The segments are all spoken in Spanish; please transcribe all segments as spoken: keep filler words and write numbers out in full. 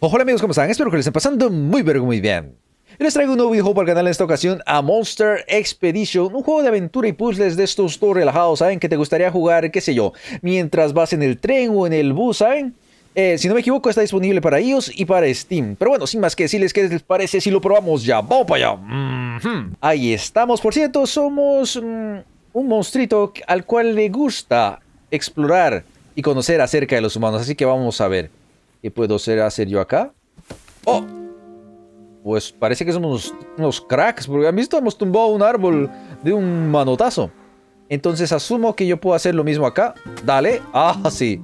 Hola amigos, ¿cómo están? Espero que les estén pasando muy pero muy bien. Y les traigo un nuevo videojuego para el canal en esta ocasión, a Monster Expedition, un juego de aventura y puzzles de estos todos relajados, ¿saben? Que te gustaría jugar, qué sé yo, mientras vas en el tren o en el bus, ¿saben? Eh, si no me equivoco, está disponible para iOS y para Steam. Pero bueno, sin más que decirles, ¿qué les parece si lo probamos ya? ¡Vamos para allá! Mm-hmm. Ahí estamos, por cierto, somos mm, un monstruito al cual le gusta explorar y conocer acerca de los humanos, así que vamos a ver. ¿Qué puedo hacer, hacer yo acá? ¡Oh! Pues parece que somos unos, unos cracks, porque han visto, hemos tumbado un árbol de un manotazo. Entonces asumo que yo puedo hacer lo mismo acá. Dale. Ah, sí.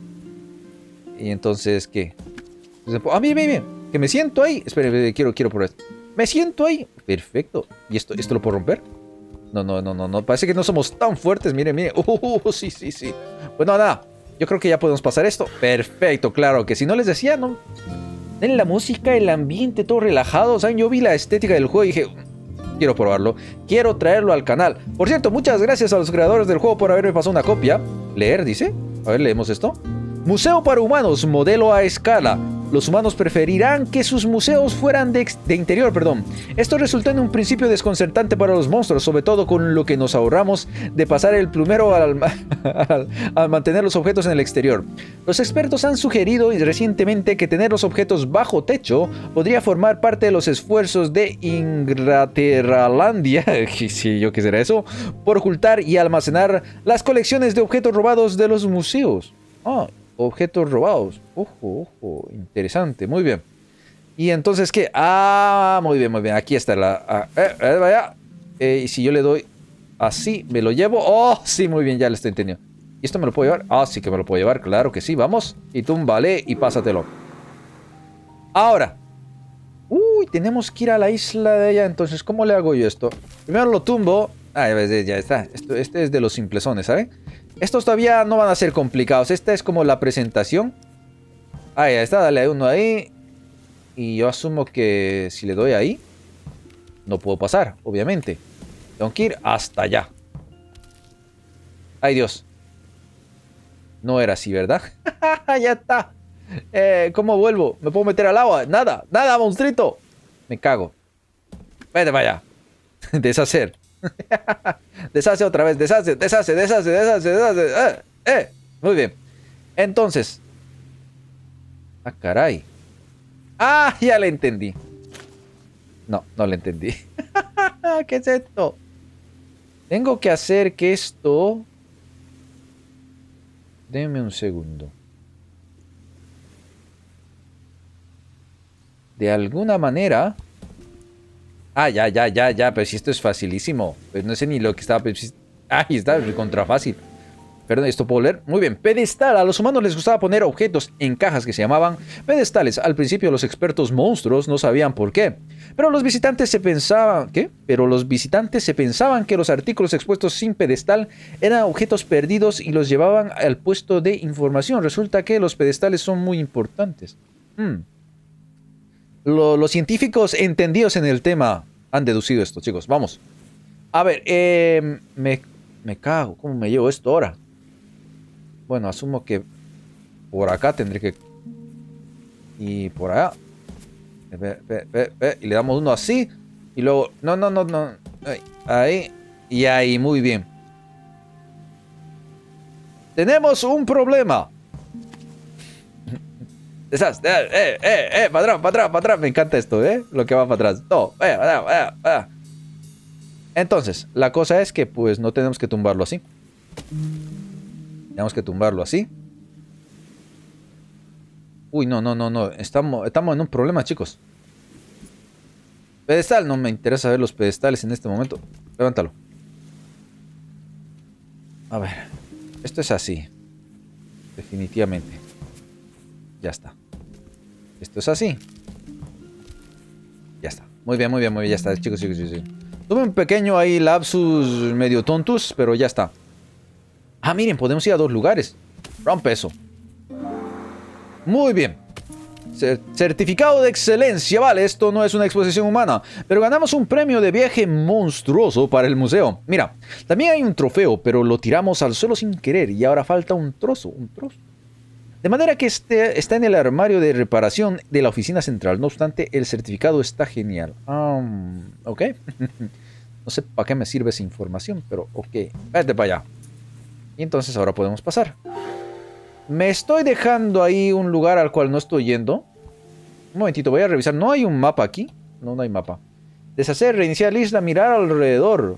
Y entonces, ¿qué? Ah, bien, bien, bien. Que me siento ahí. Espera, quiero, quiero por esto. Me siento ahí. Perfecto. ¿Y esto, esto lo puedo romper? No, no, no, no, no. Parece que no somos tan fuertes. Miren, miren. Uh, sí, sí, sí. Pues no, nada. Yo creo que ya podemos pasar esto. Perfecto, claro que si no les decía, no. En la música, el ambiente, todo relajado. ¿Saben? Yo vi la estética del juego y dije, quiero probarlo. Quiero traerlo al canal. Por cierto, muchas gracias a los creadores del juego por haberme pasado una copia. Leer, dice. A ver, leemos esto. Museo para humanos, modelo a escala. Los humanos preferirán que sus museos fueran de, de interior, perdón. Esto resultó en un principio desconcertante para los monstruos, sobre todo con lo que nos ahorramos de pasar el plumero al, al, al mantener los objetos en el exterior. Los expertos han sugerido recientemente que tener los objetos bajo techo podría formar parte de los esfuerzos de Inglaterralandia, sí, yo qué será eso, por ocultar y almacenar las colecciones de objetos robados de los museos. Ah, objetos robados. Ojo, ojo. Interesante. Muy bien. ¿Y entonces qué? Ah, muy bien, muy bien. Aquí está la... Ah, eh, eh, vaya. Eh, y si yo le doy así, ¿me lo llevo? Oh, sí, muy bien. Ya lo estoy entendiendo. ¿Y esto me lo puedo llevar? Ah, sí que me lo puedo llevar. Claro que sí. Vamos. Y túmbale y pásatelo. Ahora. Uy, tenemos que ir a la isla de ella. Entonces, ¿cómo le hago yo esto? Primero lo tumbo. Ah, ya está. Esto, este es de los simplezones, ¿saben? Estos todavía no van a ser complicados. Esta es como la presentación. Ahí está, dale uno ahí. Y yo asumo que si le doy ahí, no puedo pasar, obviamente. Tengo que ir hasta allá. Ay, Dios. No era así, ¿verdad? Ya está. Eh, ¿Cómo vuelvo? ¿Me puedo meter al agua? Nada, nada, monstruito. Me cago. Vete para allá. Deshacer. Deshace otra vez, deshace, deshace, deshace, deshace, deshace. Eh, eh. Muy bien. Entonces. Ah, caray. Ah, ya le entendí. No, no le entendí. ¿Qué es esto? Tengo que hacer que esto... Denme un segundo. De alguna manera... Ah, ya, ya, ya, ya, pero si esto es facilísimo. Pues no sé ni lo que estaba... Ahí está, contra fácil. Perdón, ¿esto puedo leer? Muy bien, pedestal. A los humanos les gustaba poner objetos en cajas que se llamaban pedestales. Al principio los expertos monstruos no sabían por qué. Pero los visitantes se pensaban... ¿Qué? Pero los visitantes se pensaban que los artículos expuestos sin pedestal eran objetos perdidos y los llevaban al puesto de información. Resulta que los pedestales son muy importantes. Hmm. Lo, los científicos entendidos en el tema han deducido esto, chicos. Vamos. A ver, eh, me, me cago. ¿Cómo me llevo esto ahora? Bueno, asumo que por acá tendré que... Y por allá. Ve, ve, ve, ve. Y le damos uno así. Y luego... No, no, no, no. Ahí. Y ahí, muy bien. Tenemos un problema. Esas, eh, eh, eh, eh, para atrás, para atrás, para atrás. Me encanta esto, ¿eh? Lo que va para atrás. No, eh, eh, eh, eh. Entonces, la cosa es que pues no tenemos que tumbarlo así. Tenemos que tumbarlo así. Uy, no, no, no, no. Estamos, estamos en un problema, chicos. Pedestal. No me interesa ver los pedestales en este momento. Levántalo. A ver. Esto es así. Definitivamente. Ya está. Esto es así. Ya está. Muy bien, muy bien, muy bien. Ya está, chicos, chicos, chicos. Tuve un pequeño ahí lapsus medio tontos, pero ya está. Ah, miren, podemos ir a dos lugares. Rompe eso. Muy bien. Certificado de excelencia. Vale, esto no es una exposición humana, pero ganamos un premio de viaje monstruoso para el museo. Mira, también hay un trofeo, pero lo tiramos al suelo sin querer y ahora falta un trozo, un trozo. De manera que este está en el armario de reparación de la oficina central. No obstante, el certificado está genial. Um, ok. No sé para qué me sirve esa información, pero ok. Vete para allá. Y entonces ahora podemos pasar. Me estoy dejando ahí un lugar al cual no estoy yendo. Un momentito, voy a revisar. ¿No hay un mapa aquí? No, no hay mapa. Deshacer, reiniciar la isla, mirar alrededor.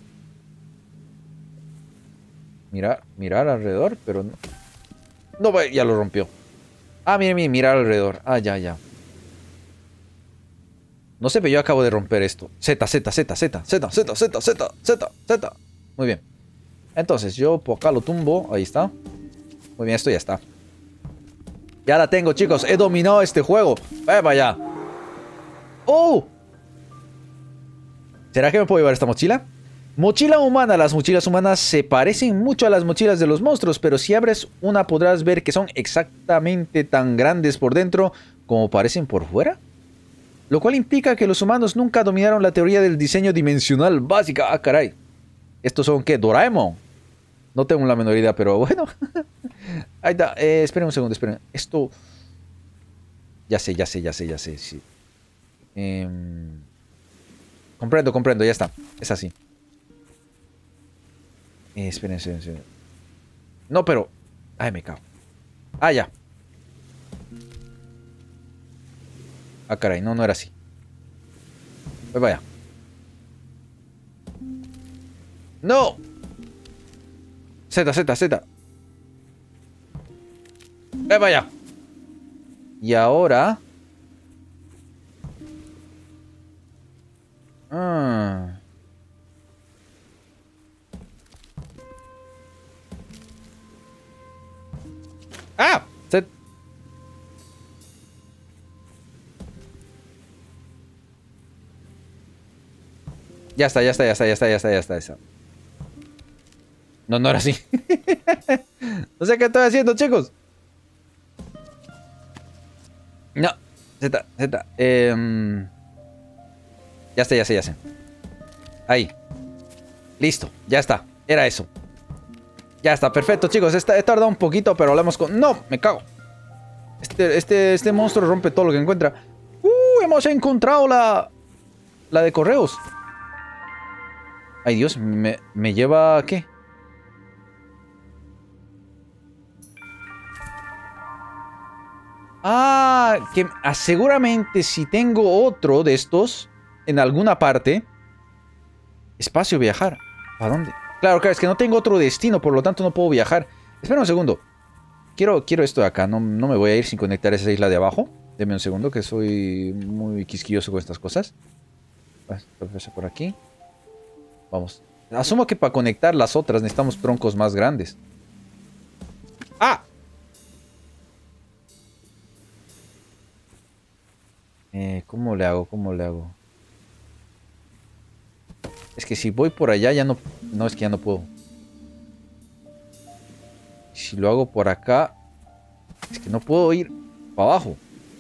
Mirar, mirar alrededor, pero no. No, ya lo rompió. Ah, mire, mire, mirar alrededor. Ah, ya, ya. No sé, pero yo acabo de romper esto. Z, Z, Z, Z, Z, Z, Z, Z, Z, Z. Muy bien. Entonces, yo por acá lo tumbo. Ahí está. Muy bien, esto ya está. Ya la tengo, chicos. He dominado este juego. Vaya, vaya. ¡Oh! ¿Será que me puedo llevar esta mochila? Mochila humana. Las mochilas humanas se parecen mucho a las mochilas de los monstruos, pero si abres una podrás ver que son exactamente tan grandes por dentro como parecen por fuera. Lo cual implica que los humanos nunca dominaron la teoría del diseño dimensional básica. Ah, caray. ¿Estos son qué? ¿Doraemon? No tengo la menor idea, pero bueno. Ahí está. Eh, esperen un segundo, esperen. Esto... Ya sé, ya sé, ya sé, ya sé. Sí. Eh... Comprendo, comprendo, ya está. Es así. Eh, esperen, esperen, esperen. No, pero... Ay, me cago. Ah, ya. Ah, caray, no, no era así. Pues vaya. ¡No! Z, Z, Z. ¡Eh, vaya! Y ahora... Ah... ¡Ah! Se... Ya está, ya está, ya está, ya está, ya está, ya está, ya está. No, no era así. No sé qué estoy haciendo, chicos. No. Z, Z. Eh... Ya sé, ya sé, ya sé. Ahí. Listo, ya está. Era eso. Ya está, perfecto, chicos. He tardado un poquito, pero hablamos con... ¡No! Me cago. Este, este, este monstruo rompe todo lo que encuentra. ¡Uh! Hemos encontrado la... La de correos. Ay, Dios. ¿Me, me lleva a qué? Ah, que ah, seguramente si tengo otro de estos en alguna parte. Espacio viajar. ¿Para dónde? Claro, claro, es que no tengo otro destino, por lo tanto no puedo viajar. Espera un segundo. Quiero, quiero esto de acá. No, no me voy a ir sin conectar esa isla de abajo. Deme un segundo, que soy muy quisquilloso con estas cosas. Por aquí. Vamos. Asumo que para conectar las otras necesitamos troncos más grandes. ¡Ah! Eh, ¿cómo le hago? ¿Cómo le hago? Es que si voy por allá ya no... No, es que ya no puedo. Si lo hago por acá... Es que no puedo ir para abajo.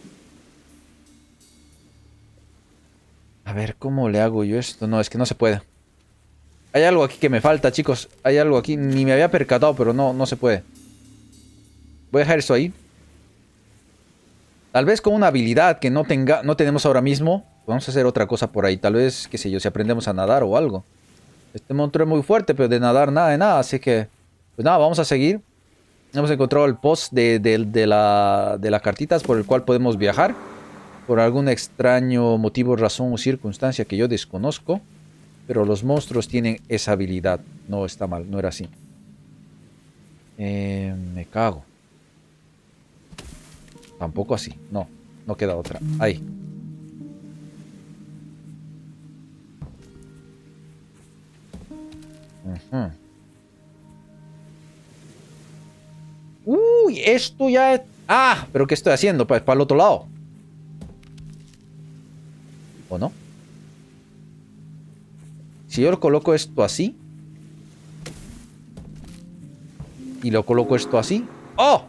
A ver, ¿cómo le hago yo esto? No, es que no se puede. Hay algo aquí que me falta, chicos. Hay algo aquí. Ni me había percatado, pero no, no se puede. Voy a dejar esto ahí. Tal vez con una habilidad que no tenga, no tenemos ahora mismo. Vamos a hacer otra cosa por ahí. Tal vez, qué sé yo, si aprendemos a nadar o algo. Este monstruo es muy fuerte, pero de nadar nada de nada. Así que, pues nada, vamos a seguir. Hemos encontrado el post de, de, de, la, de las cartitas por el cual podemos viajar. Por algún extraño motivo, razón o circunstancia que yo desconozco. Pero los monstruos tienen esa habilidad. No está mal, no era así. Eh, me cago. Tampoco así. No, no queda otra. Ahí. Uh-huh. Uy, esto ya es... Ah, pero ¿qué estoy haciendo? Pues para el otro lado. ¿O no? Si yo lo coloco esto así. Y lo coloco esto así. ¡Oh!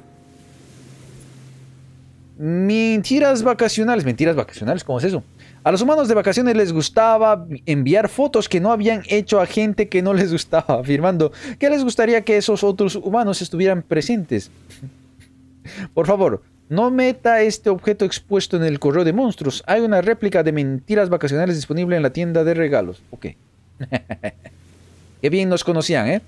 Mentiras vacacionales. Mentiras vacacionales, ¿cómo es eso? A los humanos de vacaciones les gustaba enviar fotos que no habían hecho a gente que no les gustaba, afirmando que les gustaría que esos otros humanos estuvieran presentes. Por favor, no meta este objeto expuesto en el correo de monstruos. Hay una réplica de mentiras vacacionales disponible en la tienda de regalos. Ok. Qué bien nos conocían, ¿eh?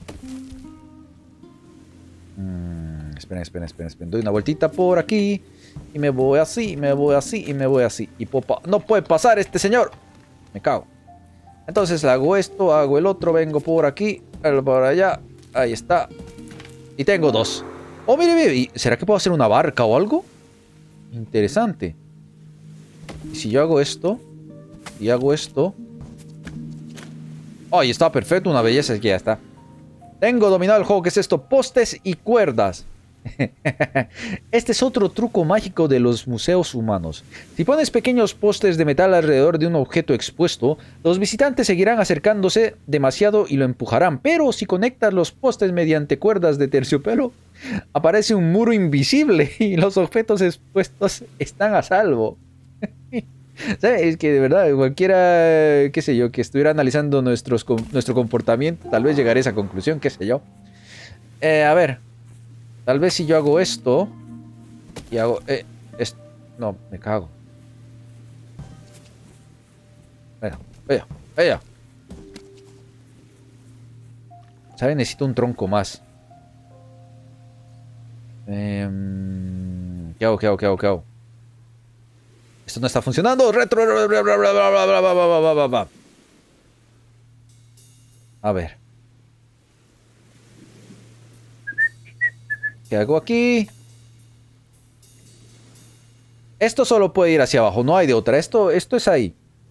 Mm, esperen, esperen, esperen, esperen. Doy una vueltita por aquí. Y me voy así, me voy así, y me voy así. Y popa. No puede pasar este señor. Me cago. Entonces hago esto, hago el otro, vengo por aquí, por allá. Ahí está. Y tengo dos. Oh, mire, mire. ¿Será que puedo hacer una barca o algo? Interesante. Y si yo hago esto. Y hago esto. Oh, y está perfecto. Una belleza. Es que ya está. Tengo dominado el juego. ¿Qué es esto? Postes y cuerdas. Este es otro truco mágico de los museos humanos. Si pones pequeños postes de metal alrededor de un objeto expuesto, los visitantes seguirán acercándose demasiado y lo empujarán. Pero si conectas los postes mediante cuerdas de terciopelo, aparece un muro invisible y los objetos expuestos están a salvo. ¿Sabes? Es que de verdad, cualquiera, qué sé yo, que estuviera analizando nuestros, nuestro comportamiento, tal vez llegaría a esa conclusión, qué sé yo. Eh, a ver. Tal vez si yo hago esto y hago... Eh, esto, no, me cago. Vaya, vaya, vaya. ¿Sabe? Necesito un tronco más. Eh, ¿Qué hago? ¿Qué hago? ¿Qué hago? ¿Qué hago? Esto no está funcionando. Retro. A ver. ¿Qué hago aquí? Esto solo puede ir hacia abajo, no hay de otra. Esto, esto es ahí.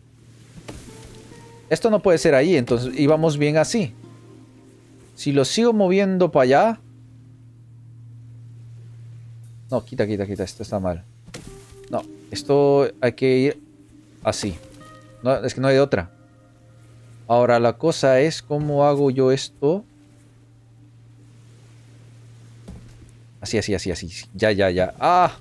Esto no puede ser ahí, entonces íbamos bien así. Si lo sigo moviendo para allá... No, quita, quita, quita. Esto está mal. No, esto hay que ir así. No, es que no hay de otra. Ahora la cosa es cómo hago yo esto... Así, así, así, así. Ya, ya, ya. ¡Ah!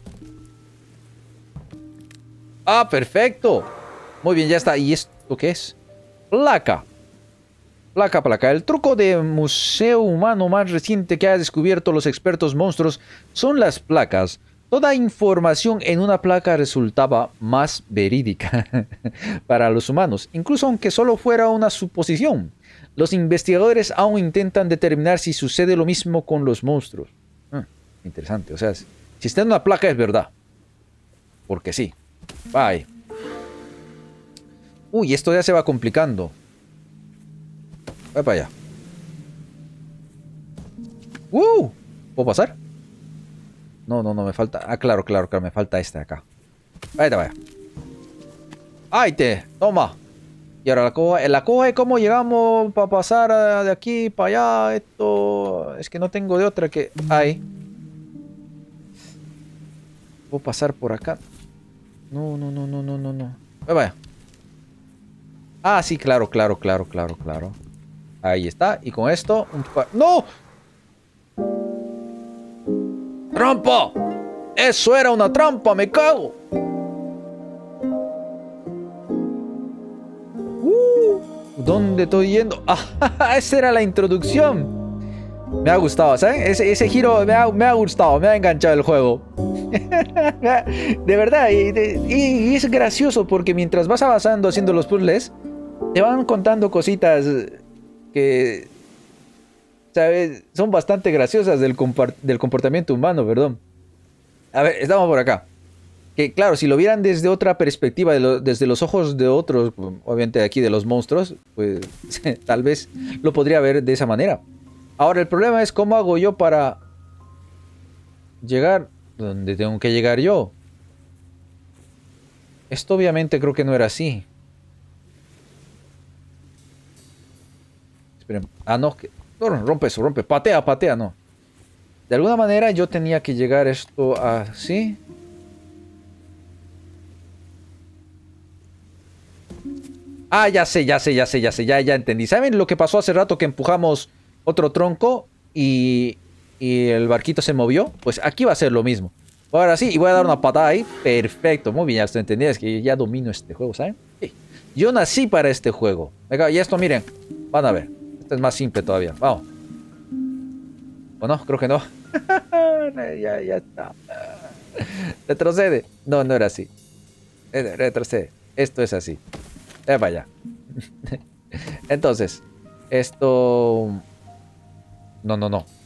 ¡Ah, perfecto! Muy bien, ya está. ¿Y esto qué es? Placa. Placa, placa. El truco de museo humano más reciente que ha descubierto los expertos monstruos son las placas. Toda información en una placa resultaba más verídica para los humanos, incluso aunque solo fuera una suposición. Los investigadores aún intentan determinar si sucede lo mismo con los monstruos. Interesante, o sea, si está en una placa es verdad. Porque sí. Bye. Uy, esto ya se va complicando. Voy para allá. ¡Uh! ¿Puedo pasar? No, no, no, me falta... Ah, claro, claro, claro, me falta este de acá. Ahí te vaya. ¡Ahí te! Toma. Y ahora la coja, la coja, ¿cómo llegamos para pasar de aquí para allá? Esto... Es que no tengo de otra que... Ahí. ¿Puedo pasar por acá? No, no, no, no, no, no, no. Ahí vaya. Ah, sí, claro, claro, claro, claro, claro. Ahí está. Y con esto... Un par... ¡No! ¡Trampa! ¡Eso era una trampa! ¡Me cago! Uh, ¿Dónde estoy yendo? ¡Ah! Esa era la introducción. Me ha gustado, ¿sabes? Ese, ese giro me ha, me ha gustado. Me ha enganchado el juego. De verdad. Y, de, y, y es gracioso porque mientras vas avanzando haciendo los puzzles, te van contando cositas que... ¿sabes? Son bastante graciosas del, del comportamiento humano, perdón. A ver, estamos por acá. Que claro, si lo vieran desde otra perspectiva, de lo, desde los ojos de otros, obviamente aquí de los monstruos, pues tal vez lo podría ver de esa manera. Ahora el problema es cómo hago yo para llegar donde tengo que llegar yo. Esto obviamente creo que no era así. Esperen. Ah, no, que... no, rompe eso, rompe, patea, patea, no. De alguna manera yo tenía que llegar esto así. Ah, ya sé, ya sé, ya sé, ya sé, ya, ya entendí. ¿Saben lo que pasó hace rato que empujamos otro tronco y, y el barquito se movió? Pues aquí va a ser lo mismo. Ahora sí, y voy a dar una patada ahí. Perfecto, muy bien, ya estoy entendiendo. Es que ya domino este juego, ¿saben? Sí. Yo nací para este juego. Venga, y esto, miren, van a ver. Esto es más simple todavía. Vamos. ¿O no? Creo que no. ya, ya está. Retrocede. No, no era así. Retrocede. Esto es así. Eh, vaya. Entonces, esto... No, no, no.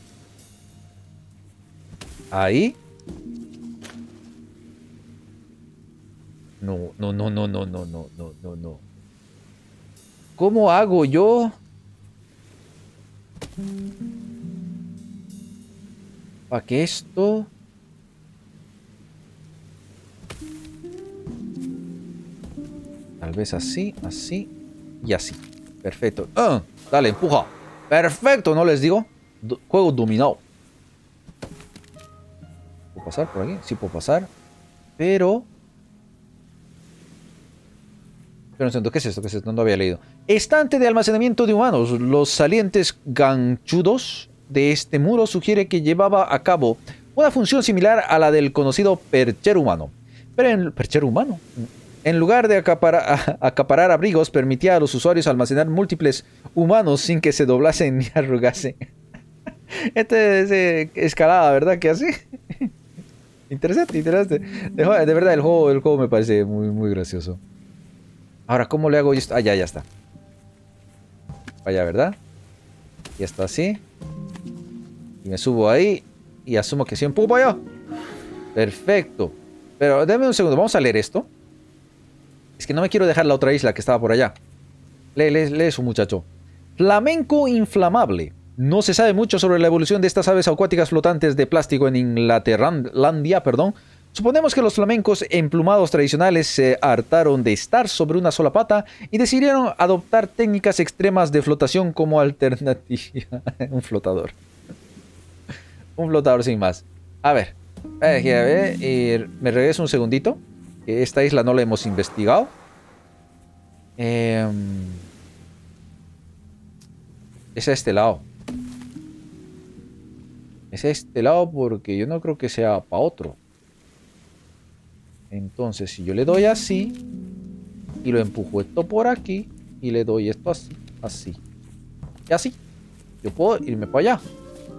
Ahí. No, no, no, no, no, no, no, no, no, no. ¿Cómo hago yo? Para que esto... Tal vez así, así y así. Perfecto. Ah, dale, empuja. Perfecto, ¿no les digo? Do- juego dominado. ¿Puedo pasar por aquí? Sí puedo pasar. Pero... Pero no entiendo, ¿qué es esto? ¿Qué es esto? No lo había leído. Estante de almacenamiento de humanos. Los salientes ganchudos de este muro sugiere que llevaba a cabo una función similar a la del conocido perchero humano. Pero en... ¿Perchero humano? En lugar de acapara- acaparar abrigos, permitía a los usuarios almacenar múltiples humanos sin que se doblasen ni arrugasen. Este es eh, escalada, ¿verdad? ¿Qué hace? Interesante, interesante. De, de verdad, el juego, el juego me parece muy, muy gracioso. Ahora, ¿cómo le hago esto? Ah, ya, ya está. Vaya, ¿verdad? Y esto así. Y me subo ahí. Y asumo que sí empujo para allá. Perfecto. Pero déme un segundo. Vamos a leer esto. Es que no me quiero dejar la otra isla que estaba por allá. Lee, lee, lee eso, muchacho. Flamenco inflamable. No se sabe mucho sobre la evolución de estas aves acuáticas flotantes de plástico en Inglaterrandia, perdón. Suponemos que los flamencos emplumados tradicionales se hartaron de estar sobre una sola pata y decidieron adoptar técnicas extremas de flotación como alternativa. Un flotador. Un flotador sin más. A ver. A ver, a ver y me regreso un segundito. Que esta isla no la hemos investigado. Eh, es a este lado. Es a este lado porque yo no creo que sea para otro. Entonces, si yo le doy así y lo empujo esto por aquí y le doy esto así, así y así, yo puedo irme para allá.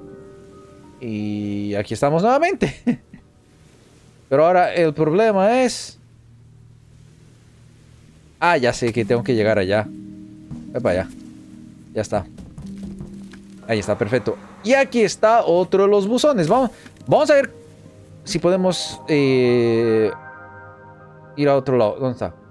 Y aquí estamos nuevamente. Pero ahora el problema es... Ah, ya sé que tengo que llegar allá. Voy para allá. Ya está. Ahí está, perfecto. Y aquí está otro de los buzones. Vamos, vamos a ver si podemos eh, ir a otro lado. ¿Dónde está?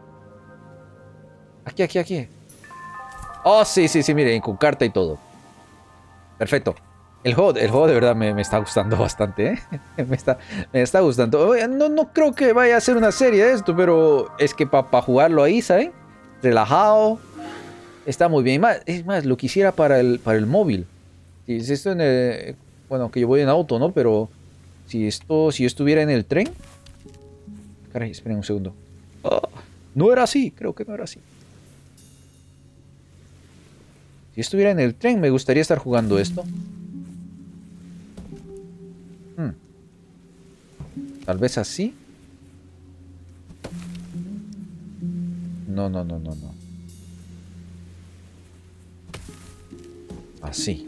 Aquí, aquí, aquí. Oh, sí, sí, sí, miren, con carta y todo. Perfecto. El juego, el juego de verdad me, me está gustando bastante, ¿eh? me, está, me está gustando. No, no creo que vaya a ser una serie de esto, pero es que para pa jugarlo ahí, ¿saben? Relajado. Está muy bien. Más, es más, lo quisiera para el, para el móvil. Si es esto en el, bueno, que yo voy en auto, ¿no? Pero si esto, si yo estuviera en el tren... Caray, esperen un segundo. Oh, no era así, creo que no era así. Si estuviera en el tren, me gustaría estar jugando esto. Hmm. Tal vez así. No, no, no, no, no. Así.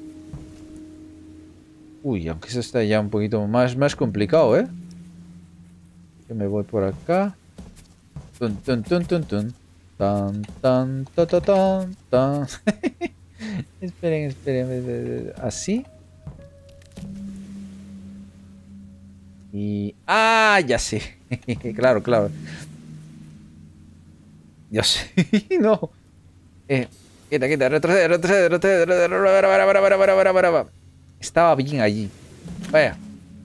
Uy, aunque eso está ya un poquito más, más complicado, ¿eh? Yo me voy por acá. Tun, tun, tun, tun, tun. Tan, tan, ta, ta, tan, tan. Esperen, esperen. Así. Y... ¡Ah! Ya sé. Claro, claro. Ya sé. No. Eh, quita, quita. Retrocede, retrocede, retrocede. retrocede. Estaba bien allí. Vaya.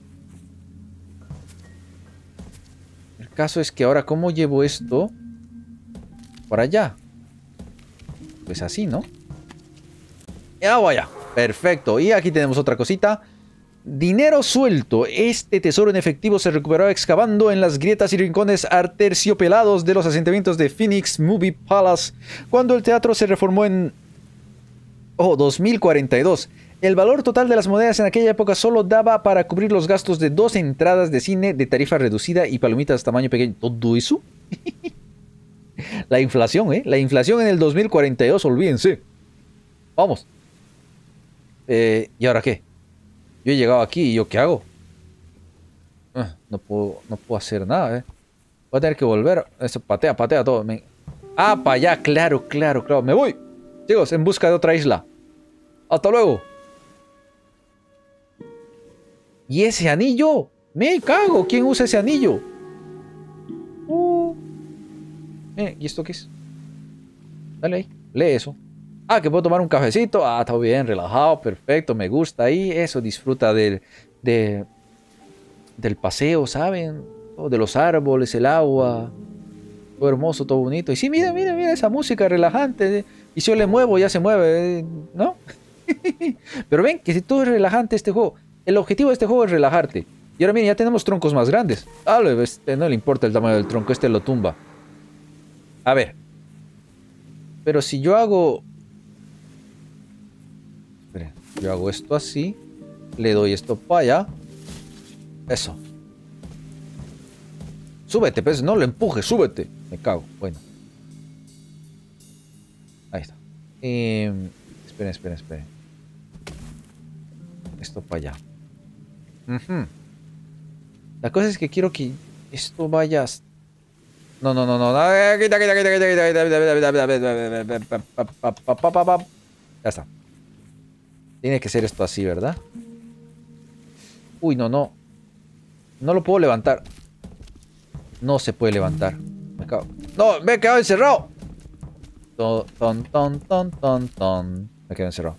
El caso es que ahora, ¿cómo llevo esto por allá? Pues así, ¿no? Ya vaya. Perfecto. Y aquí tenemos otra cosita. Dinero suelto. Este tesoro en efectivo se recuperó excavando en las grietas y rincones aterciopelados de los asentamientos de Phoenix Movie Palace cuando el teatro se reformó en oh, dos mil cuarenta y dos. El valor total de las monedas en aquella época solo daba para cubrir los gastos de dos entradas de cine de tarifa reducida y palomitas de tamaño pequeño. ¿Todo eso? La inflación, ¿eh? La inflación en el dos mil cuarenta y dos, olvídense. Vamos. Eh, ¿Y ahora qué? Yo he llegado aquí y ¿yo qué hago? Ah, no puedo, no puedo hacer nada, eh. Voy a tener que volver. Eso, patea, patea todo. Me... Ah, para allá, claro, claro, claro. Me voy. Chicos, en busca de otra isla. Hasta luego. ¿Y ese anillo? Me cago. ¿Quién usa ese anillo? Uh. Eh, ¿y esto qué es? Dale ahí. Lee eso. Ah, que puedo tomar un cafecito. Ah, está bien, relajado, perfecto. Me gusta ahí. Eso, disfruta del, de, del paseo, ¿saben? De los árboles, el agua. Todo hermoso, todo bonito. Y sí, mira, mira, mira esa música relajante. Y si yo le muevo, ya se mueve, ¿no? Pero ven que si todo es relajante este juego. El objetivo de este juego es relajarte. Y ahora miren, ya tenemos troncos más grandes. Ah, este no le importa el tamaño del tronco, este lo tumba. A ver. Pero si yo hago... Esperen, yo hago esto así. Le doy esto para allá. Eso. Súbete, pues, no lo empujes, súbete. Me cago, bueno. Ahí está. Eh, esperen, esperen, esperen. Esto para allá. Uh-huh. La cosa es que quiero que esto vaya... No, no, no, no. Quita, quita, quita, quita. Ya está. Tiene que ser esto así, ¿verdad? Uy, no, no. No lo puedo levantar. No se puede levantar. Me cago. No, me he quedado encerrado. Ton, ton, ton, ton, ton, ton. Me quedo encerrado.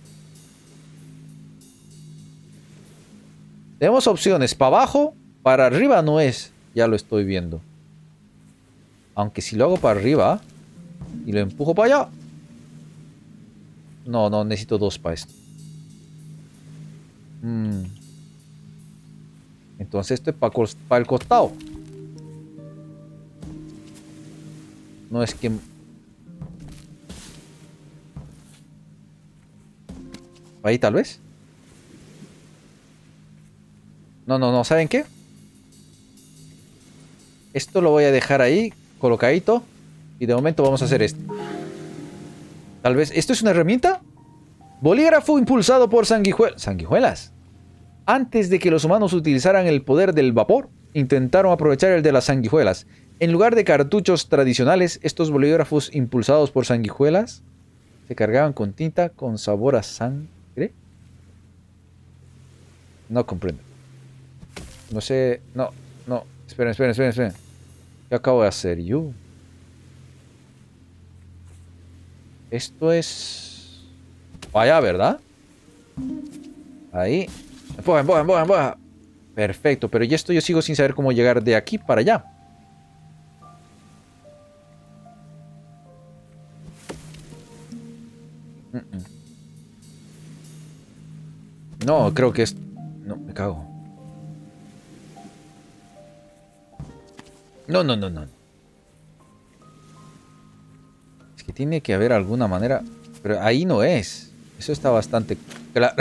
Tenemos opciones. Para abajo, para arriba no es. Ya lo estoy viendo. Aunque si lo hago para arriba y lo empujo para allá. No, no, necesito dos para esto. Mm. Entonces esto es para, para el costado. No es que... Ahí tal vez. No, no, no. ¿Saben qué? Esto lo voy a dejar ahí, colocadito. Y de momento vamos a hacer esto. Tal vez... ¿Esto es una herramienta? Bolígrafo impulsado por sanguijuelas. ¿Sanguijuelas? Antes de que los humanos utilizaran el poder del vapor, intentaron aprovechar el de las sanguijuelas. En lugar de cartuchos tradicionales, estos bolígrafos impulsados por sanguijuelas se cargaban con tinta con sabor a sangre. No comprendo. No sé... No, no. Esperen, esperen, esperen, esperen. ¿Qué acabo de hacer yo? Esto es... Allá, ¿verdad? Ahí. Empuja, empuja, empuja, empuja. Perfecto, pero ya esto yo sigo sin saber cómo llegar de aquí para allá. No, creo que es... No, me cago. No, no, no, no. Es que tiene que haber alguna manera... Pero ahí no es. Eso está bastante claro.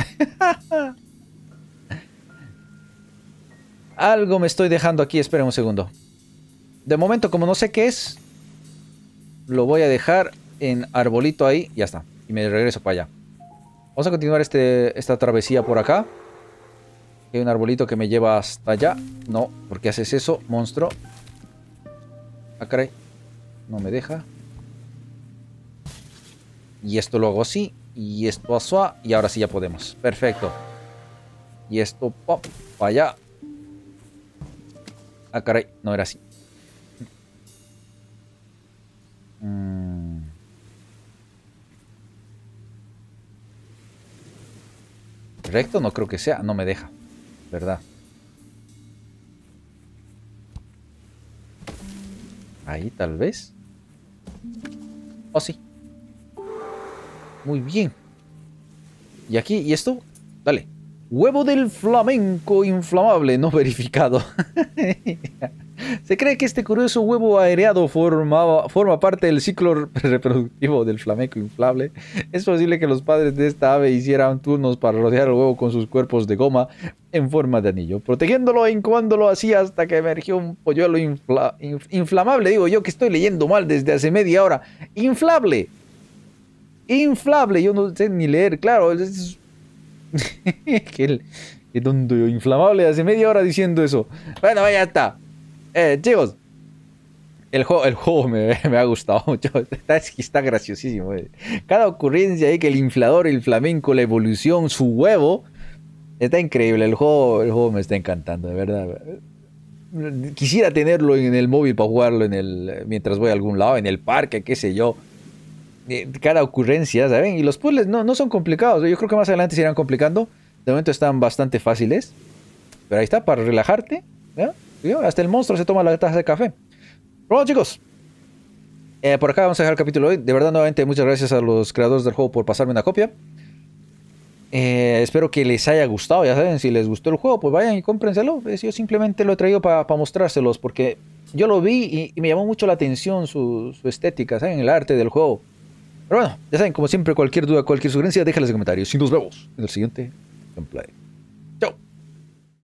Algo me estoy dejando aquí. Esperen un segundo. De momento, como no sé qué es, lo voy a dejar en arbolito ahí. Ya está. Y me regreso para allá. Vamos a continuar este, esta travesía por acá. Hay un arbolito que me lleva hasta allá. No, ¿por qué haces eso, monstruo? Ah, caray. No me deja. Y esto lo hago así. Y esto así. Y ahora sí ya podemos. Perfecto. Y esto, pop, para allá. Ah, caray. No era así. Mm. Recto no creo que sea. No me deja. ¿Verdad? Ahí tal vez. Oh, sí. Muy bien. Y aquí, ¿y esto? Dale. Huevo del flamenco inflamable no verificado. Se cree que este curioso huevo aereado formaba, forma parte del ciclo reproductivo del flamenco inflable. Es posible que los padres de esta ave hicieran turnos para rodear el huevo con sus cuerpos de goma en forma de anillo, protegiéndolo e incubándolo así hasta que emergió un polluelo infla, inf, inflamable. Digo yo que estoy leyendo mal desde hace media hora. Inflable. Inflable. Yo no sé ni leer. Claro, es... Qué, el- qué tonto yo, inflamable, hace media hora diciendo eso. Bueno, ya está. Eh, chicos, el juego, el juego me, me ha gustado mucho. Está, es que está graciosísimo. eh. Cada ocurrencia ahí que el inflador, el flamenco, la evolución, su huevo. Está increíble. El juego, el juego me está encantando, de verdad. Quisiera tenerlo en el móvil para jugarlo en el, mientras voy a algún lado, en el parque, qué sé yo. Eh, Cada ocurrencia, ¿saben? Y los puzzles no, no son complicados. Yo creo que más adelante se irán complicando. De momento están bastante fáciles. Pero ahí está, para relajarte. ¿Ya? ¿Vio? Hasta el monstruo se toma la taza de café. Bueno, chicos. eh, por acá vamos a dejar el capítulo de hoy. De verdad, nuevamente, muchas gracias a los creadores del juego por pasarme una copia. Eh, espero que les haya gustado. Ya saben, si les gustó el juego, pues vayan y cómprenselo. Es- Yo simplemente lo he traído para mostrárselos. Porque yo lo vi y, y me llamó mucho la atención su, su estética, ¿saben? El arte del juego. Pero bueno, ya saben, como siempre, cualquier duda, cualquier sugerencia, déjales en comentarios. Y nos vemos en el siguiente gameplay.